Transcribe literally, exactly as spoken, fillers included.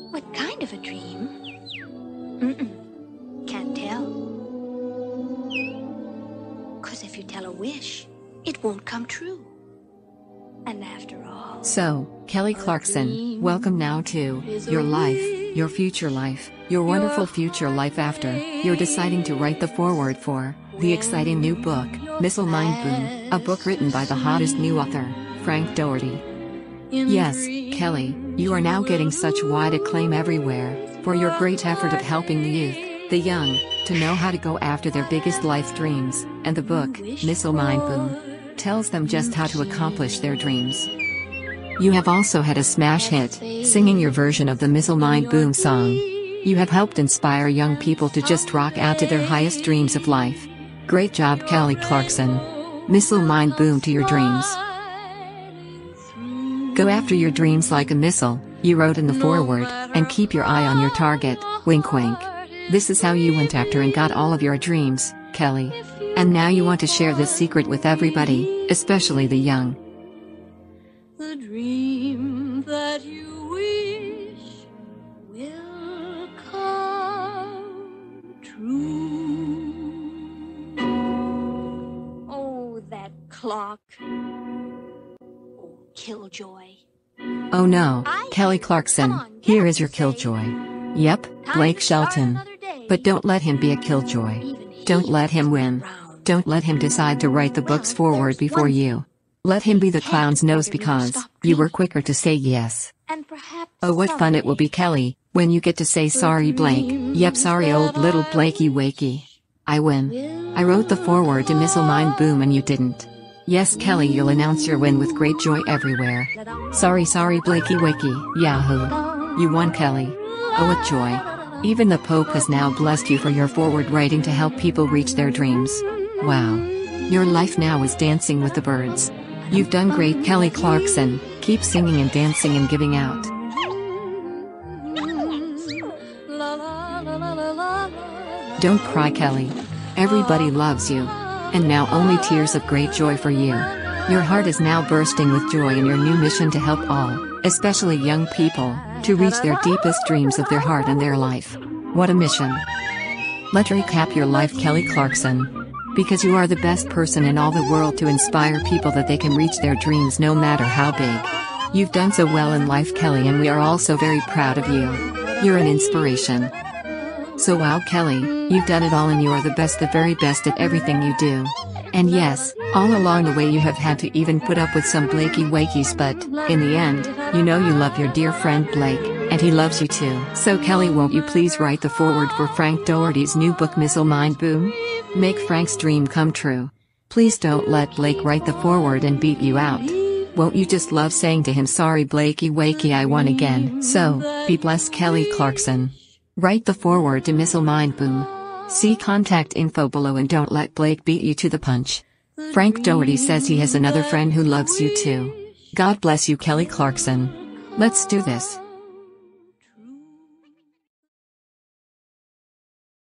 What kind of a dream? Mm-mm. Can't tell. 'Cause if you tell a wish, it won't come true. And after all... So, Kelly Clarkson, welcome now to your life, your future life, your wonderful future life after you're deciding to write the foreword for the exciting new book, Missile Mind Boom, a book written by the hottest new author, Frank Doherty. Yes, Kelly, you are now getting such wide acclaim everywhere for your great effort of helping the youth, the young, to know how to go after their biggest life dreams, and the book, Missile Mind Boom, tells them just how to accomplish their dreams. You have also had a smash hit, singing your version of the Missile Mind Boom song. You have helped inspire young people to just rock out to their highest dreams of life. Great job, Kelly Clarkson. Missile Mind Boom to your dreams. Go after your dreams like a missile, you wrote in the foreword, and keep your eye on your target, wink wink. This is how you went after and got all of your dreams, Kelly. And now you want to share this secret with everybody, especially the young. The dream that you wish will come true. Oh, that clock. Oh, killjoy. Oh no, Kelly Clarkson, here is your killjoy. Yep, Blake Shelton. But don't let him be a killjoy. Don't let him win. Don't let him decide to write the book's foreword before you. Let him be the clown's nose because you were quicker to say yes. Oh, what fun it will be, Kelly, when you get to say sorry, Blake. Yep, sorry, old little Blakey Wakey. I win. I wrote the foreword to Missile Mind Boom and you didn't. Yes, Kelly, you'll announce your win with great joy everywhere. Sorry, sorry, Blakey Wakey. Yahoo! You won, Kelly. Oh, what joy. Even the Pope has now blessed you for your forward writing to help people reach their dreams. Wow. Your life now is dancing with the birds. You've done great, Kelly Clarkson. Keep singing and dancing and giving out. Don't cry, Kelly. Everybody loves you. And now only tears of great joy for you. Your heart is now bursting with joy in your new mission to help all, especially young people, to reach their deepest dreams of their heart and their life. What a mission. Let's recap your life, Kelly Clarkson. Because you are the best person in all the world to inspire people that they can reach their dreams no matter how big. You've done so well in life, Kelly, and we are all so very proud of you. You're an inspiration. So wow, Kelly, you've done it all and you are the best, the very best at everything you do. And yes, all along the way you have had to even put up with some Blakey Wakeys, but, in the end, you know you love your dear friend Blake, and he loves you too. So Kelly, won't you please write the foreword for Frank Doherty's new book Missile Mind Boom? Make Frank's dream come true. Please don't let Blake write the foreword and beat you out. Won't you just love saying to him, sorry Blakey Wakey, I won again. So, be blessed, Kelly Clarkson. Write the foreword to Missile Mind Boom. See contact info below and don't let Blake beat you to the punch. Frank Doherty says he has another friend who loves you too. God bless you, Kelly Clarkson. Let's do this.